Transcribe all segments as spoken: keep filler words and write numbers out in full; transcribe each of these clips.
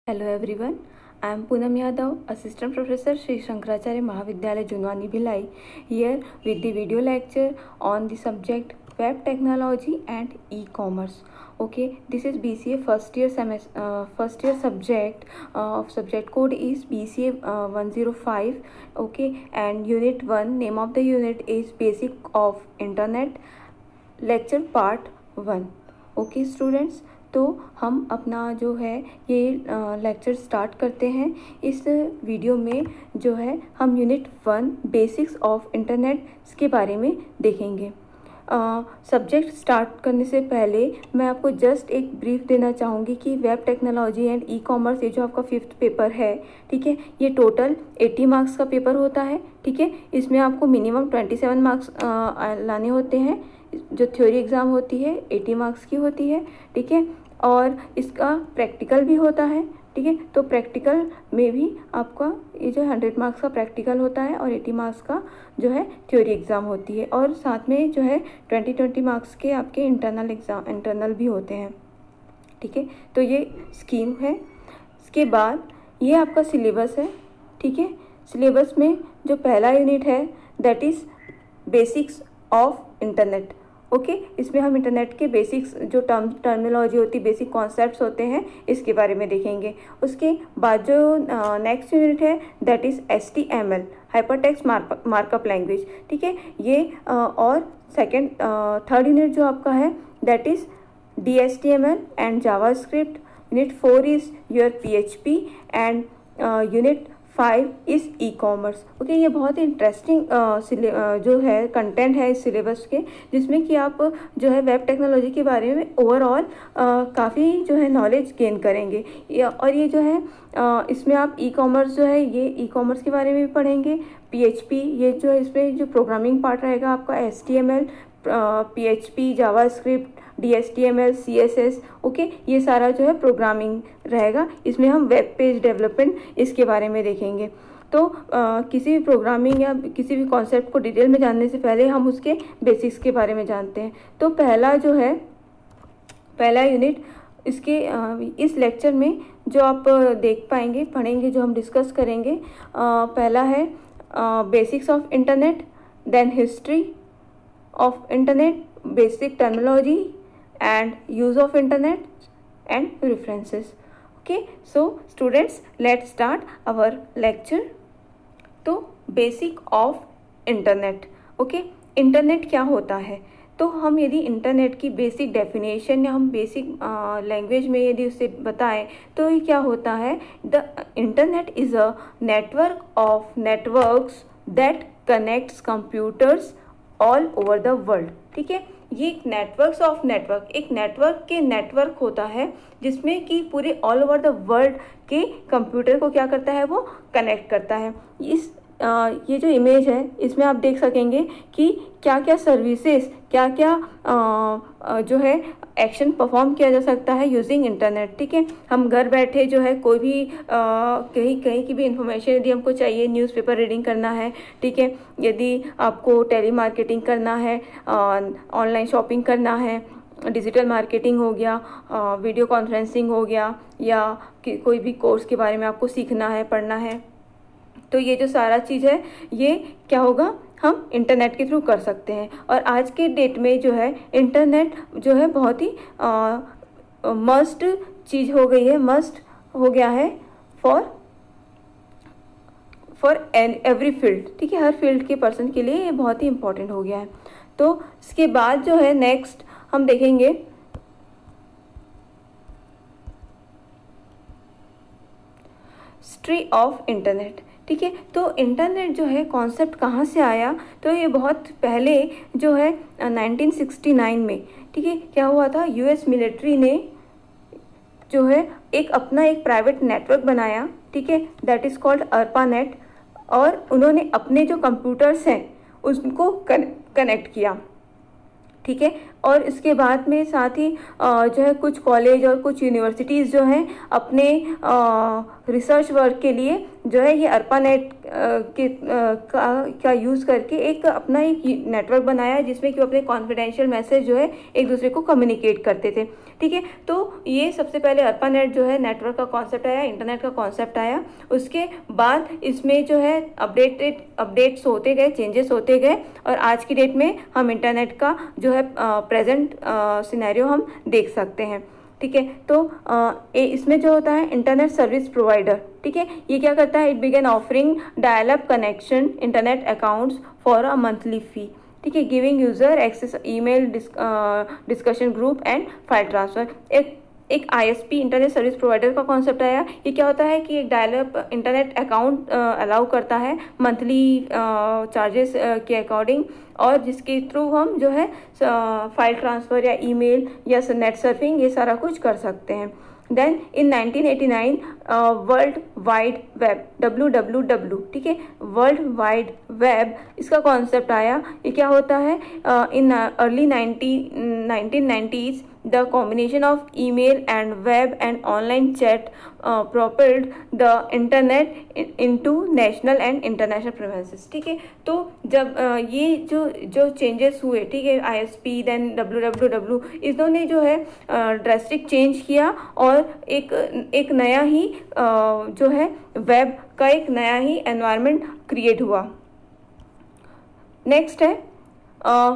Hello everyone, I am Poonam Yadav, Assistant Professor Sri Shankaracharya Mahavidyalaya Junwani Bhilai, here with the video lecture on the subject Web Technology and E-Commerce. Okay, this is B C A first year semester, uh, first year subject uh, of subject code is B C A uh, one oh five. Okay, and unit one, name of the unit is Basic of Internet, lecture part one. Okay students, तो हम अपना जो है ये lecture start करते हैं। इस video में जो है हम unit one basics of internet के बारे में देखेंगे। सब्जेक्ट uh, स्टार्ट करने से पहले मैं आपको जस्ट एक ब्रीफ देना चाहूँगी कि web technology and e commerce, ये जो आपका फिफ्थ पेपर है, ठीक है, ये टोटल अस्सी मार्क्स का पेपर होता है। ठीक है, इसमें आपको मिनिमम सत्ताईस मार्क्स लाने होते हैं। जो थ्योरी एग्ज़ाम होती है अस्सी मार्क्स की होती है। ठीक है, और इसका प्रैक्टिकल भी होता है। ठीक है, तो प्रैक्टिकल में भी आपका ये जो हंड्रेड मार्क्स का प्रैक्टिकल होता है और अस्सी मार्क्स का जो है थ्योरी एग्ज़ाम होती है, और साथ में जो है ट्वेंटी ट्वेंटी मार्क्स के आपके इंटरनल एग्ज़ाम इंटरनल भी होते हैं। ठीक है, तो ये स्कीम है। इसके बाद ये आपका सिलेबस है। ठीक है, सिलेबस में जो पहला यूनिट है that is basics of internet. Okay okay, इसमें हम इंटरनेट के बेसिक्स जो टर्म टर्मिनोलॉजी होती है, बेसिक कॉन्सेप्ट्स होते हैं, इसके बारे में देखेंगे। उसके बाद जो नेक्स्ट यूनिट है that is H T M L, hypertext markup language. ठीक है, ये uh, और सेकेंड थर्ड यूनिट जो आपका है that is D H T M L and JavaScript. Unit four is your P H P and unit five is e commerce. Okay, ये बहुत ही interesting uh, जो है कंटेंट है इस सिलेबस के, जिसमें कि आप जो है वेब टेक्नोलॉजी के बारे में ओवरऑल uh, काफ़ी जो है नॉलेज गेन करेंगे। और ये जो है uh, इसमें आप ई कॉमर्स जो है ये ई कॉमर्स के बारे में भी पढ़ेंगे। पी एच पी, ये जो है इसमें जो प्रोग्रामिंग पार्ट रहेगा आपका H T M L, P H P, JavaScript, D H T M L, C S S. Okay, ये सारा जो है प्रोग्रामिंग रहेगा। इसमें हम वेब पेज डेवलपमेंट इसके बारे में देखेंगे। तो आ, किसी भी प्रोग्रामिंग या किसी भी कॉन्सेप्ट को डिटेल में जानने से पहले हम उसके बेसिक्स के बारे में जानते हैं। तो पहला जो है पहला यूनिट इसके आ, इस लेक्चर में जो आप देख पाएंगे, पढ़ेंगे, जो हम डिस्कस करेंगे, आ, पहला है basics of internet, then history of internet, basic terminology and use of internet and references. Okay, so students, let's start our lecture. तो basic of internet. Okay, internet क्या होता है? तो हम यदि इंटरनेट की बेसिक डेफिनेशन या हम बेसिक लैंग्वेज में यदि उसे बताएं तो ये क्या होता है? The internet is a network of networks that connects computers all over the world. ठीक है, ये एक नेटवर्क्स ऑफ नेटवर्क, एक नेटवर्क के नेटवर्क होता है जिसमें कि पूरे ऑल ओवर द वर्ल्ड के कंप्यूटर को क्या करता है, वो कनेक्ट करता है। इस आ, ये जो इमेज है इसमें आप देख सकेंगे कि क्या क्या सर्विसेज, क्या क्या आ, आ, जो है एक्शन परफॉर्म किया जा सकता है यूजिंग इंटरनेट। ठीक है, हम घर बैठे जो है कोई भी आ, कहीं कहीं की भी इंफॉर्मेशन यदि हमको चाहिए, न्यूज़पेपर रीडिंग करना है, ठीक है, यदि आपको टेली मार्केटिंग करना है, ऑनलाइन शॉपिंग करना है, डिजिटल मार्केटिंग हो गया, वीडियो कॉन्फ्रेंसिंग हो गया, या कि कोई भी कोर्स के बारे में आपको सीखना है, पढ़ना है, तो ये जो सारा चीज़ है ये क्या होगा, हम इंटरनेट के थ्रू कर सकते हैं। और आज के डेट में जो है इंटरनेट जो है बहुत ही मस्ट चीज़ हो गई है, मस्ट हो गया है फॉर फॉर एवरी फील्ड। ठीक है, हर फील्ड के पर्सन के लिए ये बहुत ही इम्पोर्टेंट हो गया है। तो इसके बाद जो है नेक्स्ट हम देखेंगे हिस्ट्री ऑफ इंटरनेट। ठीक है, तो इंटरनेट जो है कॉन्सेप्ट कहाँ से आया? तो ये बहुत पहले जो है नाइनटीन सिक्सटी नाइन में, ठीक है, क्या हुआ था, यूएस मिलिट्री ने जो है एक अपना एक प्राइवेट नेटवर्क बनाया। ठीक है, दैट इज़ कॉल्ड अर्पानेट, और उन्होंने अपने जो कंप्यूटर्स हैं उसको कनेक्ट किया। ठीक है, और इसके बाद में साथ ही जो है कुछ कॉलेज और कुछ यूनिवर्सिटीज़ जो हैं अपने रिसर्च वर्क के लिए जो है ये अर्पानेट के का, का यूज़ करके एक अपना एक नेटवर्क बनाया है जिसमें कि वो अपने कॉन्फिडेंशियल मैसेज जो है एक दूसरे को कम्युनिकेट करते थे। ठीक है, तो ये सबसे पहले अर्पानेट जो है नेटवर्क का कॉन्सेप्ट आया, इंटरनेट का कॉन्सेप्ट आया। उसके बाद इसमें जो है अपडेटेड अपडेट्स होते गए, चेंजेस होते गए और आज की डेट में हम इंटरनेट का जो है प्रेजेंट सिनेरियो हम देख सकते हैं। ठीक है, तो आ, इसमें जो होता है इंटरनेट सर्विस प्रोवाइडर, ठीक है, ये क्या करता है, it began offering dial up connection internet accounts for a monthly fee. ठीक है, giving user access email discussion group and file transfer. एक एक आईएसपी इंटरनेट सर्विस प्रोवाइडर का कॉन्सेप्ट आया। ये क्या होता है कि एक dial up internet account allow करता है मंथली चार्जेस के अकॉर्डिंग, और जिसके थ्रू हम जो है फाइल ट्रांसफ़र या ईमेल या नेट सर्फिंग ये सारा कुछ कर सकते हैं। Then in nineteen eighty nine world wide web, W W W, ठीक है, वर्ल्ड वाइड वेब, इसका कॉन्सेप्ट आया। ये क्या होता है, in early nineteen nineties the combination of email and web and online chat uh, propelled the internet into national and international premises। ठीक है, तो जब uh, ये जो जो चेंजेस हुए, ठीक है, ISP then W W W, इन्होंने जो है ड्रास्टिक uh, चेंज किया और एक एक नया ही uh, जो है वेब का एक नया ही एनवायरनमेंट क्रिएट हुआ। नेक्स्ट है uh,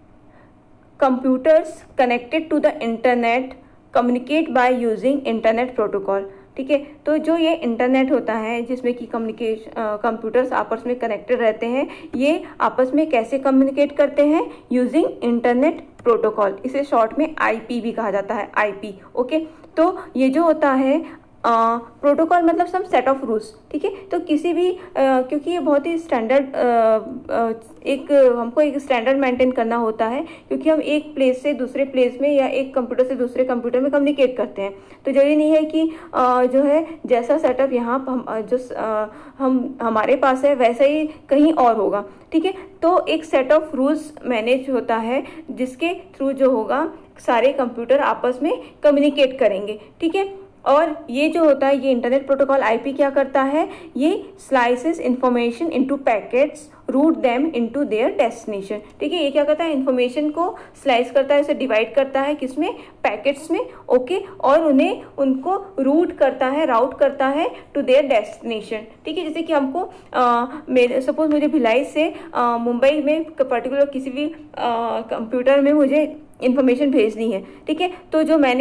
computers connected to the internet communicate by using internet protocol। ठीक है, तो जो ये इंटरनेट होता है जिसमें कि कम्युनिकेशन कंप्यूटर्स आपस में कनेक्टेड रहते हैं, ये आपस में कैसे कम्युनिकेट करते हैं, यूजिंग इंटरनेट प्रोटोकॉल। इसे शॉर्ट में आईपी भी कहा जाता है, आईपी। ओके, तो ये जो होता है प्रोटोकॉल uh, मतलब सम सेट ऑफ रूल्स। ठीक है, तो किसी भी uh, क्योंकि ये बहुत ही स्टैंडर्ड uh, uh, एक हमको एक स्टैंडर्ड मेंटेन करना होता है, क्योंकि हम एक प्लेस से दूसरे प्लेस में या एक कंप्यूटर से दूसरे कंप्यूटर में कम्युनिकेट करते हैं। तो जरूरी नहीं है कि uh, जो है जैसा सेटअप यहाँ हम जो uh, हम हमारे पास है वैसा ही कहीं और होगा। ठीक है, तो एक सेट ऑफ रूल्स मैनेज होता है जिसके थ्रू जो होगा सारे कंप्यूटर आपस में कम्युनिकेट करेंगे। ठीक है, और ये जो होता है ये इंटरनेट प्रोटोकॉल आईपी क्या करता है, ये slices information into packets, route them into their destination. ठीक है, ये क्या करता है, इंफॉर्मेशन को स्लाइस करता है, उसे डिवाइड करता है किसमें, पैकेट्स में। ओके, और उन्हें उनको रूट करता है, राउट करता है टू देयर डेस्टिनेशन। ठीक है, जैसे कि हमको मेरे सपोज मुझे भिलाई से मुंबई में पर्टिकुलर किसी भी कंप्यूटर में मुझे इन्फॉर्मेशन भेजनी है। ठीक है, तो जो मैंने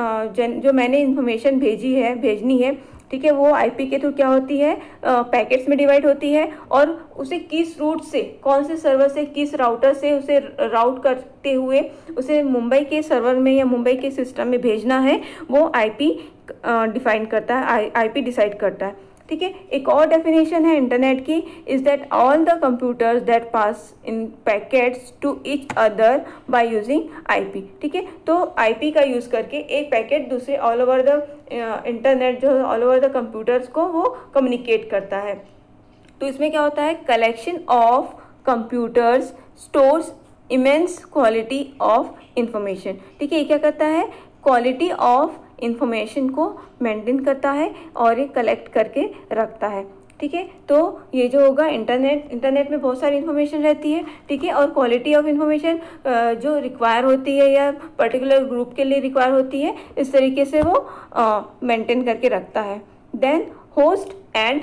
जो मैंने इन्फॉर्मेशन भेजी है भेजनी है ठीक है, वो आईपी के थ्रू क्या होती है, पैकेट्स में डिवाइड होती है, और उसे किस रूट से, कौन से सर्वर से, किस राउटर से उसे राउट करते हुए उसे मुंबई के सर्वर में या मुंबई के सिस्टम में भेजना है, वो आईपी डिफाइन करता है, आईपी डिसाइड करता है। ठीक है, एक और डेफिनेशन है इंटरनेट की, is that all the computers that pass in packets to each other by using IP. ठीक है, तो आईपी का यूज़ करके एक पैकेट दूसरे ऑल ओवर द इंटरनेट जो ऑल ओवर द कंप्यूटर्स को वो कम्युनिकेट करता है। तो इसमें क्या होता है, collection of computers stores immense quality of information. ठीक है, ये क्या करता है, क्वालिटी ऑफ इंफॉर्मेशन को मेंटेन करता है और ये कलेक्ट करके रखता है। ठीक है, तो ये जो होगा इंटरनेट इंटरनेट में बहुत सारी इन्फॉर्मेशन रहती है। ठीक है, और क्वालिटी ऑफ इंफॉर्मेशन जो रिक्वायर होती है या पर्टिकुलर ग्रुप के लिए रिक्वायर होती है, इस तरीके से वो मेंटेन करके रखता है। Then host and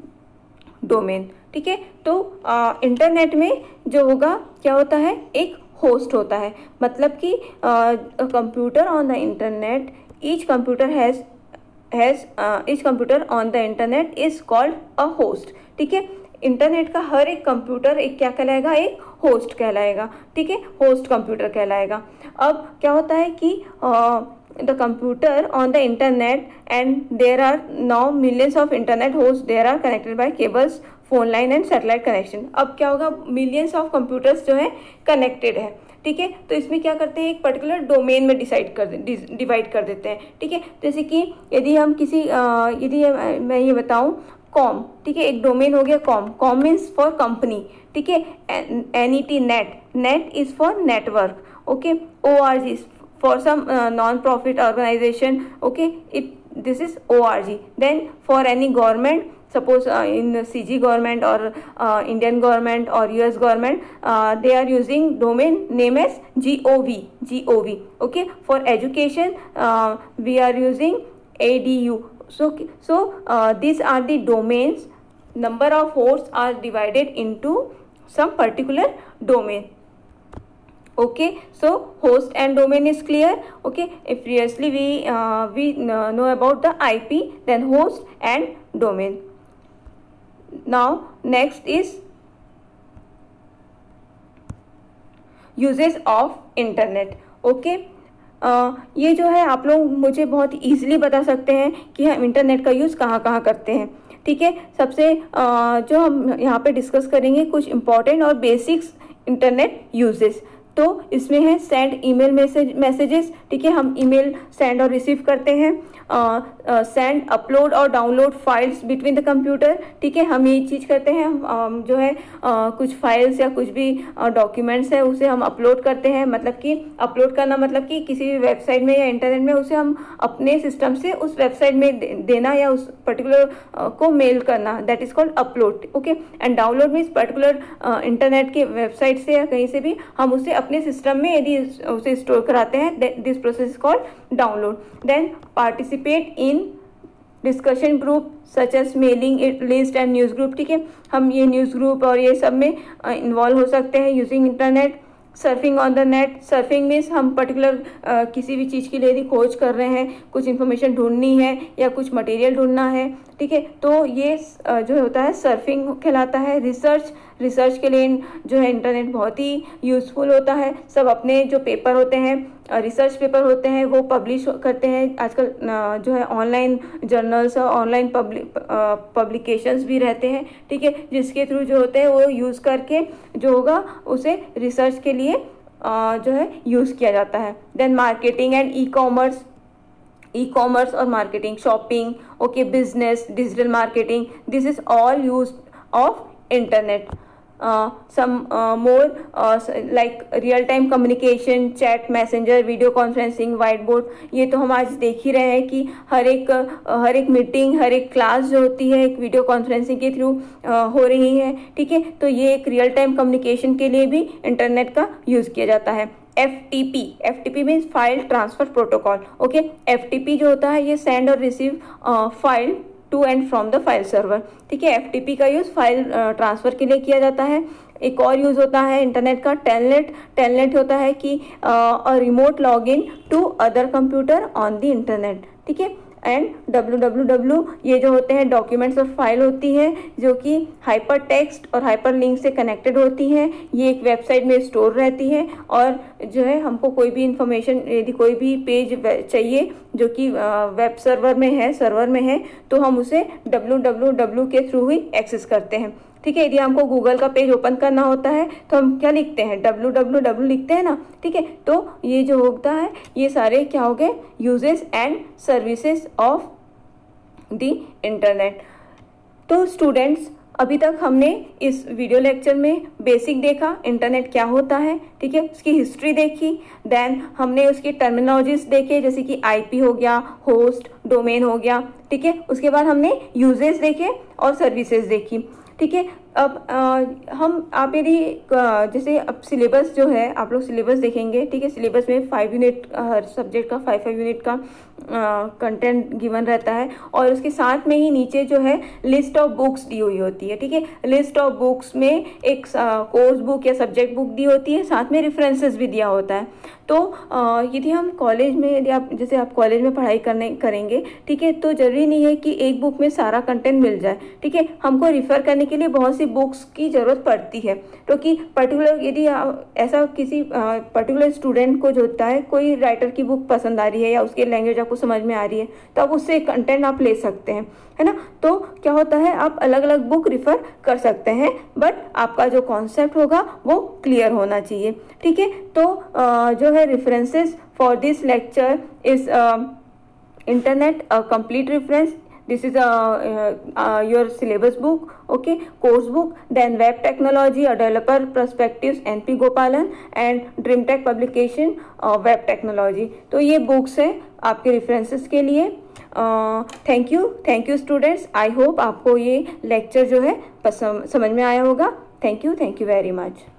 domain. ठीक है, तो इंटरनेट में जो होगा क्या होता है, एक होस्ट होता है, मतलब कि computer on the internet, each computer has has uh, each computer on the internet is called a host। ठीक है, इंटरनेट का हर एक कंप्यूटर एक क्या कहलाएगा, एक होस्ट कहलाएगा। ठीक है, होस्ट कंप्यूटर कहलाएगा। अब क्या होता है कि the computer on the internet and there are now millions of internet host, there are connected by cables, phone line and satellite connection. अब क्या होगा, मिलियंस ऑफ कंप्यूटर्स जो है कनेक्टेड है। ठीक है, तो इसमें क्या करते हैं, एक पर्टिकुलर डोमेन में डिसाइड कर डिवाइड कर देते हैं। ठीक है, जैसे कि यदि हम किसी यदि मैं ये बताऊं कॉम, ठीक है, एक डोमेन हो गया com, com means for company. ठीक है, N E T net, net is for network. okay. Org for some uh, non-profit organization, okay, it this is org. Then for any government, suppose uh, in the C G government or uh, Indian government or U S government, uh, they are using domain name as gov, gov, okay. For education, uh, we are using edu. So so uh, these are the domains. Number of hosts are divided into some particular domain, okay. So host and domain is clear, okay. If previously we uh, we know about the I P, then host and domain. Now next is uses of internet, okay. Uh, ये जो है आप लोग मुझे बहुत easily बता सकते हैं कि हम इंटरनेट का यूज़ कहाँ कहाँ करते हैं, ठीक है। सबसे uh, जो हम यहाँ पे डिस्कस करेंगे कुछ इम्पॉर्टेंट और बेसिक्स इंटरनेट यूजेस। तो इसमें है सेंड ईमेल मैसेज मैसेजेस, ठीक है। हम ईमेल सेंड और रिसीव करते हैं। सेंड अपलोड और download files between the computer, ठीक है। हम ये चीज़ करते हैं, हम जो है आ, कुछ फाइल्स या कुछ भी डॉक्यूमेंट्स है उसे हम अपलोड करते हैं। मतलब कि अपलोड करना मतलब कि किसी भी वेबसाइट में या इंटरनेट में उसे हम अपने सिस्टम से उस वेबसाइट में दे, देना या उस पर्टिकुलर को मेल करना, that is called upload, okay. And download means particular internet के वेबसाइट से या कहीं से भी हम उसे अपने सिस्टम में यदि उसे स्टोर कराते हैं, this process is called download. Then participate in discussion group such as mailing list and news group, ठीक है। हम ये न्यूज़ ग्रुप और ये सब में इन्वॉल्व हो सकते हैं using internet. Surfing on the net, surfing means हम पर्टिकुलर uh, किसी भी चीज़ के लिए यदि खोज कर रहे हैं, कुछ इन्फॉर्मेशन ढूंढनी है या कुछ मटेरियल ढूंढना है, ठीक है, तो ये uh, जो होता है सर्फिंग कहलाता है। रिसर्च, रिसर्च के लिए जो है इंटरनेट बहुत ही यूज़फुल होता है। सब अपने जो पेपर होते हैं, रिसर्च पेपर होते हैं, वो पब्लिश करते हैं। आजकल जो है ऑनलाइन जर्नल्स और ऑनलाइन पब्लिकेशंस भी रहते हैं, ठीक है, जिसके थ्रू जो होते हैं वो यूज़ करके जो होगा उसे रिसर्च के लिए जो है यूज़ किया जाता है। Then marketing and e commerce, e commerce और marketing, shopping, okay, business, digital marketing, this is all use of internet. Some more like real time communication, chat, messenger, video conferencing, white board, ये तो हम आज देख ही रहे हैं कि हर एक uh, हर एक मीटिंग, हर एक क्लास जो होती है एक वीडियो कॉन्फ्रेंसिंग के थ्रू uh, हो रही है, ठीक है। तो ये एक रियल टाइम कम्युनिकेशन के लिए भी इंटरनेट का यूज़ किया जाता है। F T P, F T P means file transfer protocol, okay. F T P जो होता है ये सेंड और receive file to and from the file server, ठीक है। एफ टी पी का यूज़ फाइल ट्रांसफ़र के लिए किया जाता है। एक और यूज़ होता है इंटरनेट का टेलनेट। टेलनेट होता है कि a remote login to other computer on the internet, ठीक है। एंड डब्ल्यू डब्ल्यू डब्ल्यू ये जो होते हैं डॉक्यूमेंट्स और फाइल होती है जो कि हाइपर टेक्स्ट और हाइपर लिंक से कनेक्टेड होती हैं। ये एक वेबसाइट में स्टोर रहती है और जो है हमको कोई भी इंफॉर्मेशन, यदि कोई भी पेज चाहिए जो कि वेब सर्वर में है, सर्वर में है, तो हम उसे डब्ल्यू डब्ल्यू डब्ल्यू के थ्रू ही एक्सेस करते हैं, ठीक है। यदि हमको गूगल का पेज ओपन करना होता है तो हम क्या लिखते हैं, डब्ल्यू डब्ल्यू डब्ल्यू लिखते हैं ना, ठीक है। तो ये जो होता है ये सारे क्या हो गए, uses and services of the internet. तो स्टूडेंट्स, अभी तक हमने इस वीडियो लेक्चर में बेसिक देखा, इंटरनेट क्या होता है, ठीक है, उसकी हिस्ट्री देखी। देन हमने उसकी टर्मिनोलॉजीज देखे, जैसे कि आईपी हो गया, होस्ट, डोमेन हो गया, ठीक है। उसके बाद हमने यूजेस देखे और सर्विसेज देखी, ठीक है। अब आ, हम आप यदि जैसे अब सिलेबस जो है आप लोग सिलेबस देखेंगे, ठीक है। सिलेबस में फाइव यूनिट हर सब्जेक्ट का फाइव फाइव यूनिट का कंटेंट गिवन रहता है और उसके साथ में ही नीचे जो है लिस्ट ऑफ बुक्स दी हुई होती है, ठीक है। लिस्ट ऑफ बुक्स में एक कोर्स बुक या सब्जेक्ट बुक दी होती है, साथ में रेफरेंसेस भी दिया होता है। तो यदि हम कॉलेज में, यदि आप जैसे आप कॉलेज में पढ़ाई करने करेंगे, ठीक है, तो जरूरी नहीं है कि एक बुक में सारा कंटेंट मिल जाए, ठीक है। हमको रिफ़र करने के लिए बहुत सी बुक्स की ज़रूरत पड़ती है, क्योंकि तो पर्टिकुलर यदि ऐसा किसी पर्टिकुलर स्टूडेंट को जो होता है कोई राइटर की बुक पसंद आ रही है या उसकी लैंग्वेज आपको समझ में आ रही है, तो आप उससे कंटेंट आप ले सकते हैं, है ना। तो क्या होता है, आप अलग अलग बुक रिफ़र कर सकते हैं, बट आपका जो कॉन्सेप्ट होगा वो क्लियर होना चाहिए, ठीक है। तो uh, जो है references for this lecture is internet, a complete reference, this is a uh, uh, your syllabus book, okay, course book. Then web technology, a developer perspectives, N P Gopalan, and Dream Tech publication, uh, web technology. तो ये books हैं आपके references के लिए. Thank you thank you students. I hope आपको ये lecture जो है पसंद समझ में आया होगा. Thank you thank you very much.